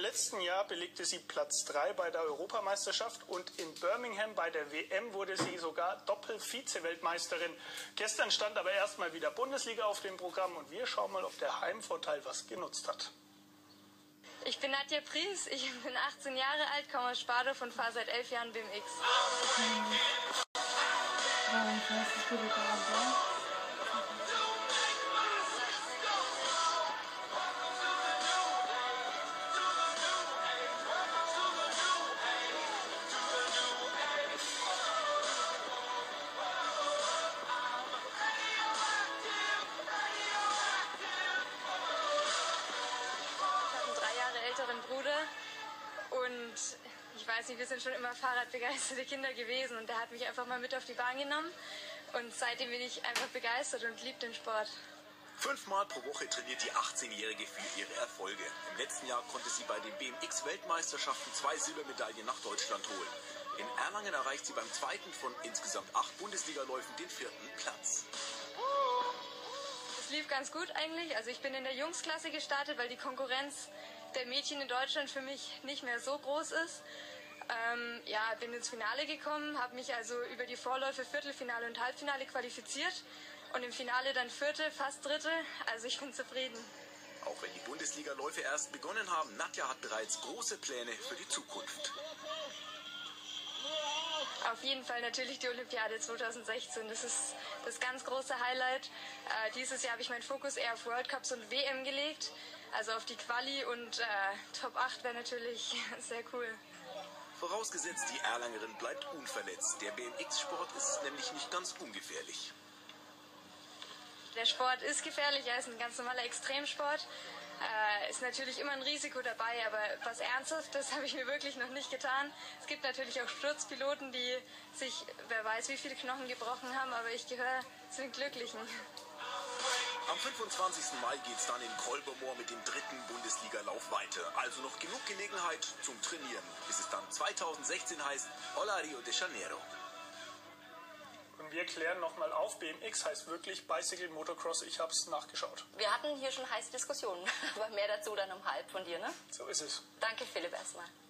letzten Jahr belegte sie Platz 3 bei der Europameisterschaft und in Birmingham bei der WM wurde sie sogar Doppel-Vize-Weltmeisterin. Gestern stand aber erstmal wieder Bundesliga auf dem Programm und wir schauen mal, ob der Heimvorteil was genutzt hat. Ich bin Nadja Pries, ich bin 18 Jahre alt, komme aus Spardorf und fahre seit 11 Jahren BMX. Älteren Bruder und ich weiß nicht, wir sind schon immer fahrradbegeisterte Kinder gewesen und der hat mich einfach mal mit auf die Bahn genommen und seitdem bin ich einfach begeistert und liebe den Sport. 5-mal pro Woche trainiert die 18-Jährige für ihre Erfolge. Im letzten Jahr konnte sie bei den BMX-Weltmeisterschaften 2 Silbermedaillen nach Deutschland holen. In Erlangen erreicht sie beim zweiten von insgesamt 8 Bundesligaläufen den 4. Platz. Es lief ganz gut eigentlich. Also ich bin in der Jungsklasse gestartet, weil die Konkurrenz der Mädchen in Deutschland für mich nicht mehr so groß ist. Bin ins Finale gekommen, habe mich also über die Vorläufe Viertelfinale und Halbfinale qualifiziert und im Finale dann 4., fast 3. Also ich bin zufrieden. Auch wenn die Bundesligaläufe erst begonnen haben, Nadja hat bereits große Pläne für die Zukunft. Auf jeden Fall natürlich die Olympiade 2016. Das ist das ganz große Highlight. Dieses Jahr habe ich meinen Fokus eher auf World Cups und WM gelegt. Also auf die Quali und Top 8 wäre natürlich sehr cool. Vorausgesetzt, die Erlangerin bleibt unverletzt. Der BMX-Sport ist nämlich nicht ganz ungefährlich. Der Sport ist gefährlich, er ist ein ganz normaler Extremsport. Ist natürlich immer ein Risiko dabei, aber was Ernsthaftes habe ich mir wirklich noch nicht getan. Es gibt natürlich auch Sturzpiloten, die sich, wer weiß wie viele Knochen gebrochen haben, aber ich gehöre zu den Glücklichen. Am 25. Mai geht es dann in Kolbermoor mit dem 3. Bundesligalauf weiter. Also noch genug Gelegenheit zum Trainieren, bis es dann 2016 heißt Hola Rio de Janeiro. Und wir klären nochmal auf, BMX heißt wirklich Bicycle Motocross, ich habe es nachgeschaut. Wir hatten hier schon heiße Diskussionen, aber mehr dazu dann um 12:30 von dir, ne? So ist es. Danke Philipp erstmal.